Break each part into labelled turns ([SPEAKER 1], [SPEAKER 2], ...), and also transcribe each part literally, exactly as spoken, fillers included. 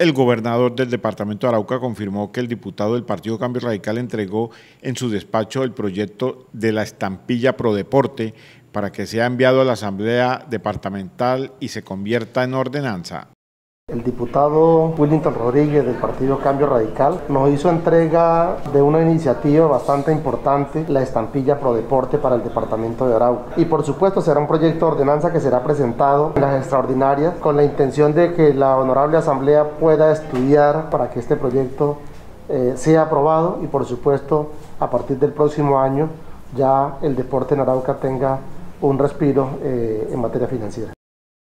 [SPEAKER 1] El gobernador del departamento de Arauca confirmó que el diputado del Partido Cambio Radical entregó en su despacho el proyecto de la estampilla Prodeporte para que sea enviado a la Asamblea Departamental y se convierta en ordenanza.
[SPEAKER 2] El diputado Willington Rodríguez del Partido Cambio Radical nos hizo entrega de una iniciativa bastante importante, la estampilla Prodeporte para el departamento de Arauca. Y por supuesto será un proyecto de ordenanza que será presentado en las extraordinarias con la intención de que la honorable asamblea pueda estudiar para que este proyecto eh, sea aprobado y por supuesto a partir del próximo año ya el deporte en Arauca tenga un respiro eh, en materia financiera.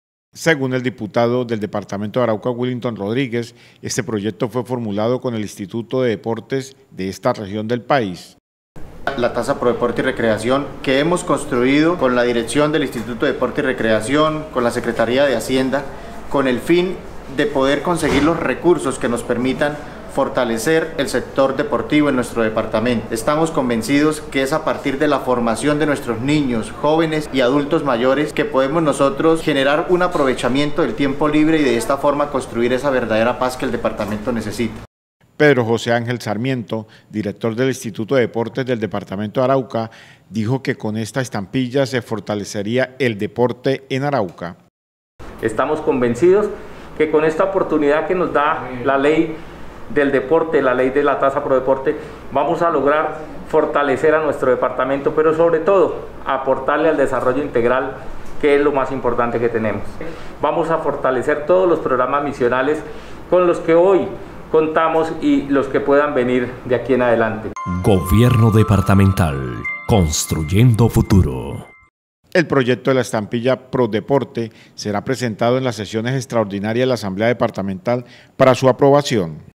[SPEAKER 1] Según el diputado del departamento de Arauca, Willington Rodríguez, este proyecto fue formulado con el Instituto de Deportes de esta región del país.
[SPEAKER 3] La tasa Prodeporte y Recreación que hemos construido con la dirección del Instituto de Deporte y Recreación, con la Secretaría de Hacienda, con el fin de poder conseguir los recursos que nos permitan fortalecer el sector deportivo en nuestro departamento. Estamos convencidos que es a partir de la formación de nuestros niños, jóvenes y adultos mayores que podemos nosotros generar un aprovechamiento del tiempo libre y de esta forma construir esa verdadera paz que el departamento necesita.
[SPEAKER 1] Pedro José Ángel Sarmiento, director del Instituto de Deportes del departamento de Arauca, dijo que con esta estampilla se fortalecería el deporte en Arauca.
[SPEAKER 4] Estamos convencidos que con esta oportunidad que nos da la ley del deporte, la ley de la tasa Prodeporte, vamos a lograr fortalecer a nuestro departamento, pero sobre todo aportarle al desarrollo integral, que es lo más importante que tenemos. Vamos a fortalecer todos los programas misionales con los que hoy contamos y los que puedan venir de aquí en adelante.
[SPEAKER 5] Gobierno Departamental, construyendo futuro.
[SPEAKER 1] El proyecto de la estampilla Prodeporte será presentado en las sesiones extraordinarias de la Asamblea Departamental para su aprobación.